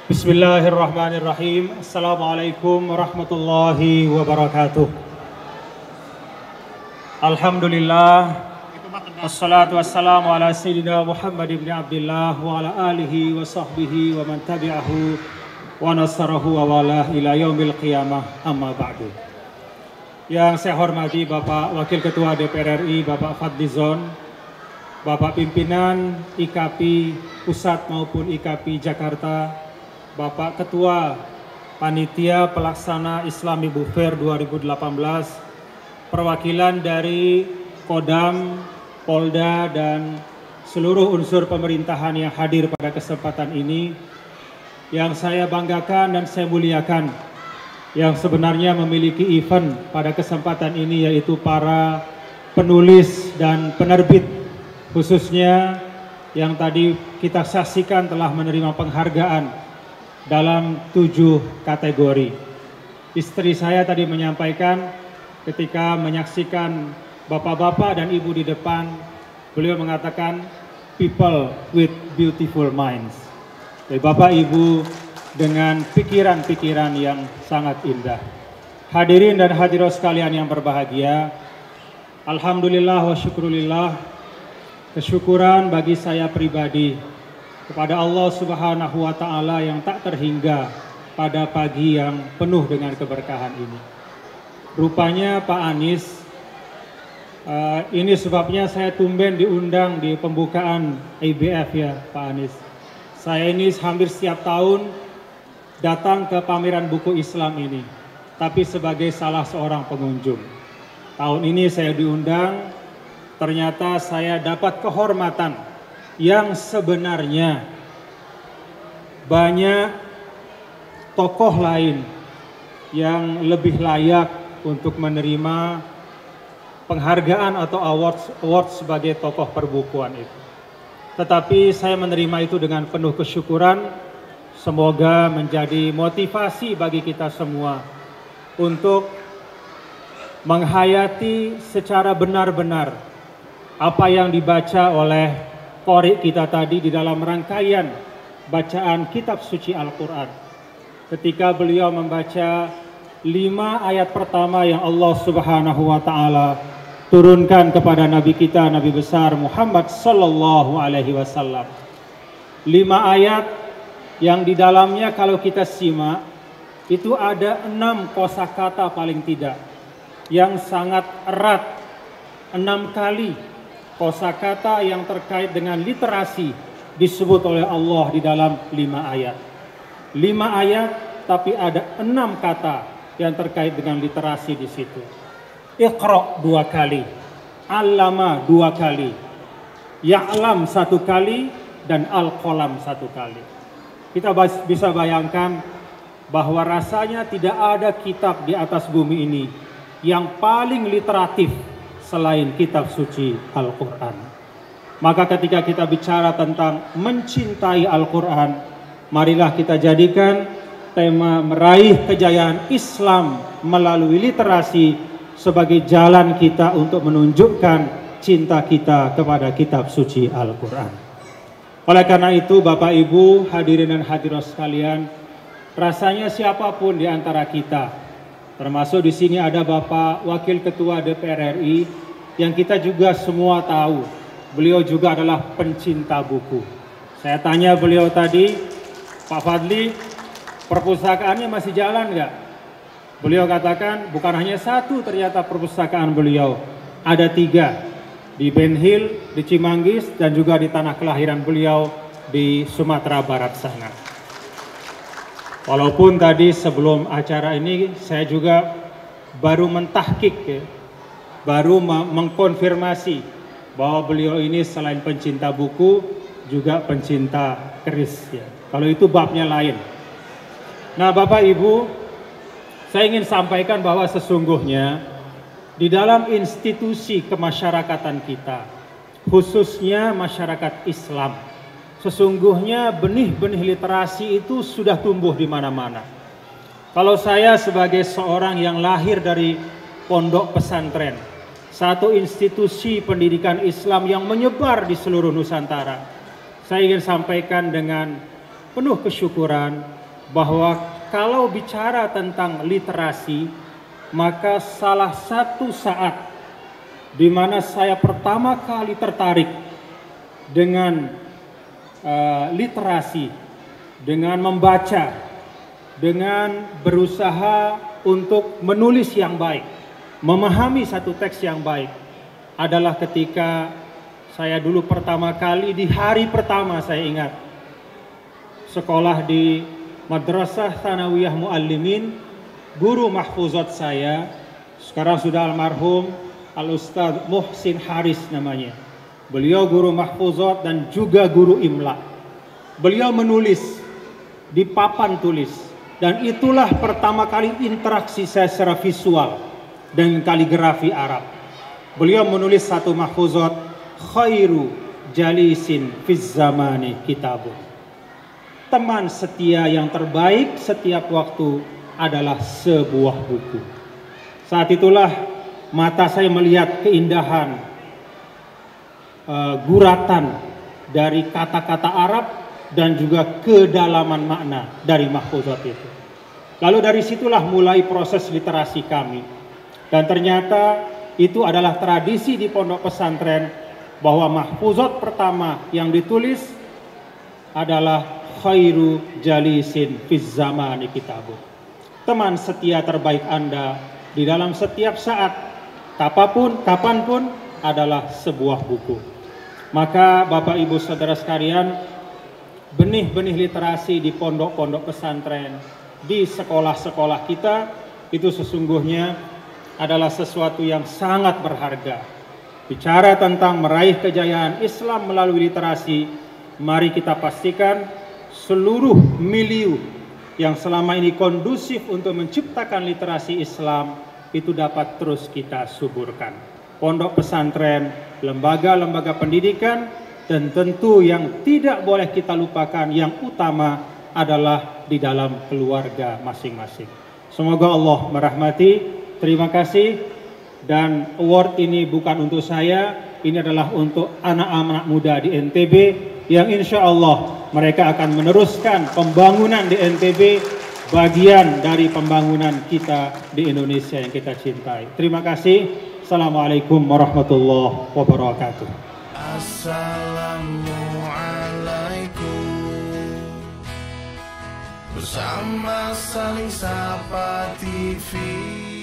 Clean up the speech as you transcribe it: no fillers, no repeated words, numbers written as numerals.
Bismillahirrahmanirrahim. Assalamualaikum warahmatullahi wabarakatuh. Alhamdulillah. Assalatu wassalamu ala sayyidina Muhammad ibn Abdullah wa ala alihi wa sahbihi wa man tabi'ahu wa nasarahu wa walah ila yaumil qiyamah, amma ba'du. Yang saya hormati Bapak Wakil Ketua DPR RI, Bapak Fadlizon, Bapak Pimpinan IKAPI Pusat maupun IKAPI Jakarta, Bapak Ketua Panitia Pelaksana Islami Book Fair 2018, perwakilan dari Kodam, Polda, dan seluruh unsur pemerintahan yang hadir pada kesempatan ini, yang saya banggakan dan saya muliakan, yang sebenarnya memiliki event pada kesempatan ini, yaitu para penulis dan penerbit, khususnya yang tadi kita saksikan telah menerima penghargaan dalam 7 kategori. Istri saya tadi menyampaikan ketika menyaksikan bapak-bapak dan ibu di depan, beliau mengatakan people with beautiful minds. Jadi bapak ibu dengan pikiran-pikiran yang sangat indah. Hadirin dan hadirat sekalian yang berbahagia, alhamdulillah wa syukurillah, kesyukuran bagi saya pribadi kepada Allah Subhanahu wa Ta'ala yang tak terhingga pada pagi yang penuh dengan keberkahan ini. Rupanya Pak Anies, ini sebabnya saya tumben diundang di pembukaan IBF ya Pak Anies. Saya ini hampir setiap tahun datang ke pameran buku Islam ini, tapi sebagai salah seorang pengunjung. Tahun ini saya diundang, ternyata saya dapat kehormatan yang sebenarnya banyak tokoh lain yang lebih layak untuk menerima penghargaan atau award sebagai tokoh perbukuan itu. Tetapi saya menerima itu dengan penuh kesyukuran. Semoga menjadi motivasi bagi kita semua untuk menghayati secara benar-benar apa yang dibaca oleh qori kita tadi di dalam rangkaian bacaan kitab suci Al-Quran. Ketika beliau membaca 5 ayat pertama yang Allah Subhanahu wa Ta'ala turunkan kepada Nabi kita, Nabi besar Muhammad Sallallahu Alaihi Wasallam. 5 ayat yang di dalamnya kalau kita simak, itu ada 6 kosakata paling tidak, yang sangat erat, 6 kali kosakata yang terkait dengan literasi disebut oleh Allah di dalam 5 ayat. 5 ayat tapi ada 6 kata yang terkait dengan literasi di situ. Iqra 2 kali, allama 2 kali, ya'lam 1 kali, dan al-qalam 1 kali. Kita bisa bayangkan bahwa rasanya tidak ada kitab di atas bumi ini yang paling literatif selain kitab suci Al-Quran. Maka ketika kita bicara tentang mencintai Al-Quran, marilah kita jadikan tema meraih kejayaan Islam melalui literasi sebagai jalan kita untuk menunjukkan cinta kita kepada kitab suci Al-Quran. Oleh karena itu Bapak Ibu hadirin dan hadirat sekalian, rasanya siapapun di antara kita, termasuk di sini ada Bapak Wakil Ketua DPR RI yang kita juga semua tahu, beliau juga adalah pencinta buku. Saya tanya beliau tadi, Pak Fadli, perpustakaannya masih jalan nggak? Beliau katakan bukan hanya 1 ternyata perpustakaan beliau, ada 3 di Ben Hill, di Cimanggis, dan juga di tanah kelahiran beliau di Sumatera Barat sana. Walaupun tadi sebelum acara ini saya juga baru mentahkik ya, baru mengkonfirmasi bahwa beliau ini selain pencinta buku juga pencinta keris ya. Kalau itu babnya lain. Nah Bapak Ibu, saya ingin sampaikan bahwa sesungguhnya di dalam institusi kemasyarakatan kita, khususnya masyarakat Islam, sesungguhnya benih-benih literasi itu sudah tumbuh di mana-mana. Kalau saya sebagai seorang yang lahir dari pondok pesantren, satu institusi pendidikan Islam yang menyebar di seluruh Nusantara, saya ingin sampaikan dengan penuh kesyukuran bahwa kalau bicara tentang literasi, maka salah satu saat di mana saya pertama kali tertarik dengan literasi, dengan membaca, dengan berusaha untuk menulis yang baik, memahami satu teks yang baik, adalah ketika saya dulu pertama kali di hari pertama saya ingat sekolah di Madrasah Tsanawiyah Muallimin, guru mahfuzat saya sekarang sudah almarhum Al-Ustadz Muhsin Haris namanya. Beliau guru mahfuzat dan juga guru imla. Beliau menulis di papan tulis, dan itulah pertama kali interaksi saya secara visual dengan kaligrafi Arab. Beliau menulis satu mahfuzat, khairu jalisin fiz zamani kitabun. Teman setia yang terbaik setiap waktu adalah sebuah buku. Saat itulah mata saya melihat keindahan guratan dari kata-kata Arab dan juga kedalaman makna dari mahfuzat itu. Lalu dari situlah mulai proses literasi kami. Dan ternyata itu adalah tradisi di pondok pesantren bahwa mahfuzat pertama yang ditulis adalah khairu jalisin fiz zamani kitabun. Teman setia terbaik Anda di dalam setiap saat, kapanpun adalah sebuah buku. Maka Bapak Ibu Saudara sekalian, benih-benih literasi di pondok-pondok pesantren, di sekolah-sekolah kita itu sesungguhnya adalah sesuatu yang sangat berharga. Bicara tentang meraih kejayaan Islam melalui literasi, mari kita pastikan seluruh milieu yang selama ini kondusif untuk menciptakan literasi Islam itu dapat terus kita suburkan. Pondok pesantren, lembaga-lembaga pendidikan, dan tentu yang tidak boleh kita lupakan yang utama adalah di dalam keluarga masing-masing. Semoga Allah merahmati. Terima kasih. Dan award ini bukan untuk saya, ini adalah untuk anak-anak muda di NTB yang insya Allah mereka akan meneruskan pembangunan di NTB, bagian dari pembangunan kita di Indonesia yang kita cintai. Terima kasih. Assalamualaikum warahmatullahi wabarakatuh. Assalamualaikum. Bersama Saling Sapa TV.